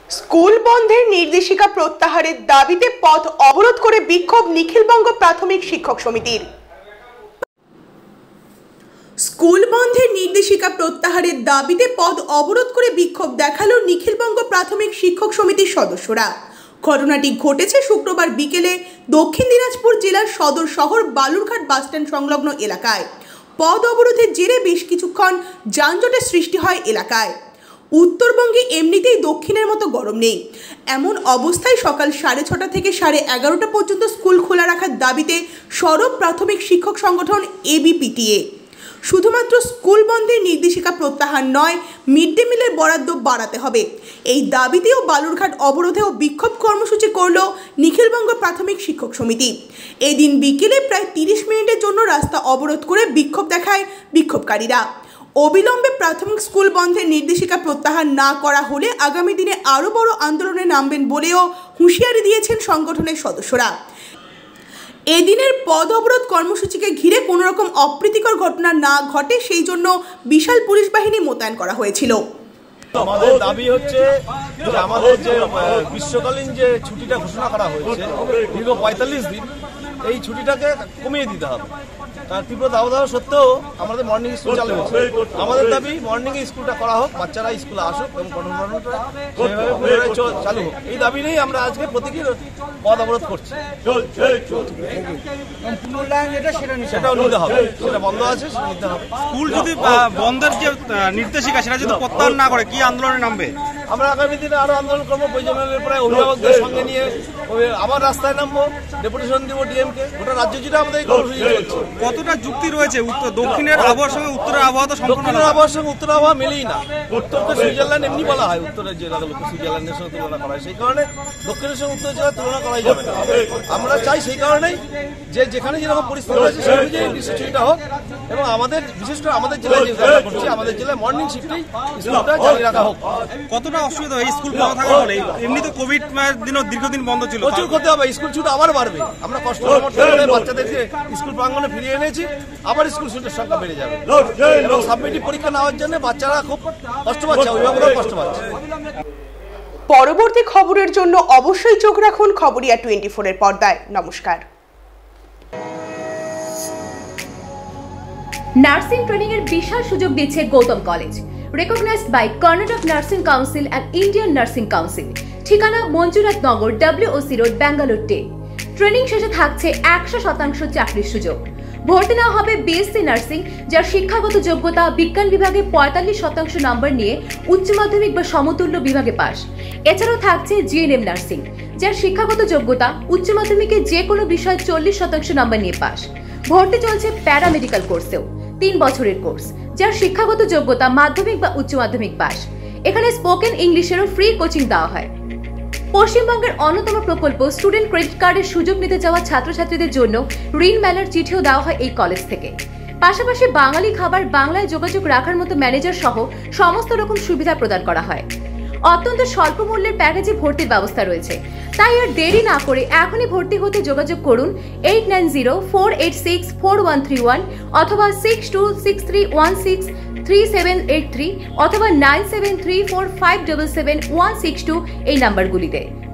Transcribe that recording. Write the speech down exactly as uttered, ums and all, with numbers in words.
School বন্ধের নির্দেশিকা প্রত্যাহারের দাবিতে পথ অবরোধ করে বিক্ষোভ নিখিলবঙ্গ প্রাথমিক শিক্ষক সমিতির। স্কুল বন্ধের নির্দেশিকা প্রত্যাহারের দাবিতে পথ অবরোধ করে বিক্ষোভ দেখালো নিখিলবঙ্গ প্রাথমিক শিক্ষক সমিতির সদস্যরা। ঘটনাটি ঘটেছে শুক্রবার বিকেলে দক্ষিণ দিনাজপুর জেলার সদর শহর বালুরঘাট বাসস্ট্যান্ড সংলগ্ন এলাকায়। পথ অবরোধের জেরে বেশ কিছুক্ষণ যানজটের সৃষ্টি হয় এলাকায়। উত্তরবঙ্গে এমনিতেই দক্ষিণের মতো গরম নেই, এমন অবস্থায় সকাল সাড়ে ছটা থেকে সাড়ে এগারোটা পর্যন্ত স্কুল খোলা রাখার দাবিতে সরব প্রাথমিক শিক্ষক সংগঠন এবিপিটিএ। শুধুমাত্র স্কুল বন্ধের নির্দেশিকা প্রত্যাহার নয়, মিড ডে মিলের বরাদ্দ বাড়াতে হবে, এই দাবিতেও বালুরঘাট অবরোধে ও বিক্ষোভ কর্মসূচি করল নিখিলবঙ্গ প্রাথমিক শিক্ষক সমিতি। এদিন বিকেলে প্রায় তিরিশ মিনিটের জন্য রাস্তা অবরোধ করে বিক্ষোভ দেখায় বিক্ষোভকারীরা। অবিলম্বে প্রাথমিক স্কুল বন্ধের নির্দেশিকা প্রত্যাহার না করা হলে আগামী দিনে আরও বড় আন্দোলনে নামবেন বলেও হুঁশিয়ারি দিয়েছেন সংগঠনের সদস্যরা। এদিনের পথ অবরোধ কর্মসূচিকে ঘিরে কোনো রকম অপ্রীতিকর ঘটনা না ঘটে সেই জন্য বিশাল পুলিশ বাহিনী মোতায়েন করা হয়েছিল। আমাদের দাবি হচ্ছে যে আমাদের যে গ্রীষ্মকালীন যে ছুটিটা ঘোষণা করা হয়েছে দীর্ঘ পঁয়তাল্লিশ দিন, এই ছুটিটাকে কমিয়ে দিতে হবে। তার তীব্র দাবদাহ সত্ত্বেও আমাদের মর্নিং স্কুল চালু হচ্ছে। আমাদের দাবি মর্নিং স্কুলটা করা হোক, বাচ্চারা স্কুলে আসুক এবং পঠনপাঠনটা সেভাবে চালু হোক। এই দাবি নিয়েই আমরা আজকে প্রতীকী পথ অবরোধ করছি। সেটাও নিতে হবে, সেটা বন্ধ আছে, সেটা নিতে হবে। স্কুল যদি বন্ধের যে নির্দেশিকা সেটা যদি প্রত্যাহার না করে কি আন্দোলনে নামবে? আমরা আগামী দিনে আরো আন্দোলন করবো। প্রয়োজনের পরে অভিভাবকদের সঙ্গে নিয়ে আবার রাস্তায় নামবো, ডেপুটেশন দিব ডিএমকে। গোটা রাজ্য জুড়ে আমাদের এই কর্মসূচি চলছে। কতটা যুক্তি রয়েছে উত্তর দক্ষিণের আবহাওয়ার সঙ্গে উত্তরের আবহাওয়া? তো দক্ষিণের আবহাওয়ার সঙ্গে উত্তরের আবহাওয়া মেলেই না। উত্তরকে সুইজারল্যান্ড এমনি বলা হয়, উত্তরের জেলাগুলোকে সুইজারল্যান্ডের সঙ্গে তুলনা করা হয়। সেই কারণে দক্ষিণের সঙ্গে উত্তরের জেলা তুলনা করাই যাবে না। আমরা চাই সেই কারণেই যে যেখানে যেরকম পরিস্থিতি আছে সেই অনুযায়ী গ্রীষ্মছুটিটা হোক এবং আমাদের বিশেষ করে আমাদের জেলায় যে কাজটা করছি, আমাদের জেলায় মর্নিং শিফটেই স্কুলটা চালিয়ে রাখা হোক। কতটা অসুবিধা হয় স্কুল বন্ধ থাকার ফলে? এমনি তো কোভিড দিনও দীর্ঘদিন বন্ধ ছিল, প্রচুর করতে হবে। স্কুল ছুটি আবার বাড়বে। আমরা কষ্ট করে বাচ্চাদেরকে স্কুল প্রাঙ্গণে ফিরিয়ে এনেছি, আবার স্কুল ছুটির সংখ্যা বেড়ে যাবে এবং সাবমিটিভ পরীক্ষা নেওয়ার জন্য বাচ্চারা খুব কষ্ট পাচ্ছে, অভিভাবকরাও কষ্ট পাচ্ছে। পরবর্তী খবরের জন্য অবশ্যই চোখ রাখুন খবরিয়া টোয়েন্টি ফোর এর পর্দায়। নমস্কার। নার্সিং ট্রেনিং এর বিশাল সুযোগ দিচ্ছে Gautam college, recognized by Karnataka nursing council and Indian nursing council. ঠিকানা Manjunath Nagar, WOC road, Bangalore ten. Training শেষে থাকছে একশো শতাংশ চাকরির সুযোগ। ভর্তি নেওয়া হবে বিএসসি নার্সিং, যার শিক্ষাগত যোগ্যতা বিজ্ঞান বিভাগে পঁয়তাল্লিশ শতাংশ নম্বর নিয়ে উচ্চ মাধ্যমিক বা সমতুল্য বিভাগে পাস। এছাড়াও থাকছে জিএনএম নার্সিং, যার শিক্ষাগত যোগ্যতা উচ্চ মাধ্যমিকে যে কোনো বিষয়ে চল্লিশ শতাংশ নম্বর নিয়ে পাস। ভর্তি চলছে প্যারামেডিক্যাল কোর্সেও, তিন বছরের কোর্স, যার শিক্ষাগত যোগ্যতা মাধ্যমিক বা উচ্চ মাধ্যমিক পাস। এখানে স্পোকেন ইংলিশেরও ফ্রি কোচিং দেওয়া হয়। পশ্চিমবঙ্গের অন্যতম প্রকল্প স্টুডেন্ট ক্রেডিট কার্ডের সুযোগ নিতে যাওয়া ছাত্রছাত্রীদের জন্য ঋণ মেলার চিঠিও দেওয়া হয় এই কলেজ থেকে। পাশাপাশি বাঙালি খাবার বাংলায় যোগাযোগ রাখার মতো ম্যানেজার সহ সমস্ত রকম সুবিধা প্রদান করা হয়। অত্যন্ত স্বল্প মূল্যের প্যাকেজে ভর্তির ব্যবস্থা রয়েছে, তাই আর দেরি না করে এখনই ভর্তি হতে যোগাযোগ করুন eight nine zero four eight six four one three one অথবা six two six three one six three seven eight three অথবা nine seven three four five seven seven one six two এই নাম্বারগুলিতে।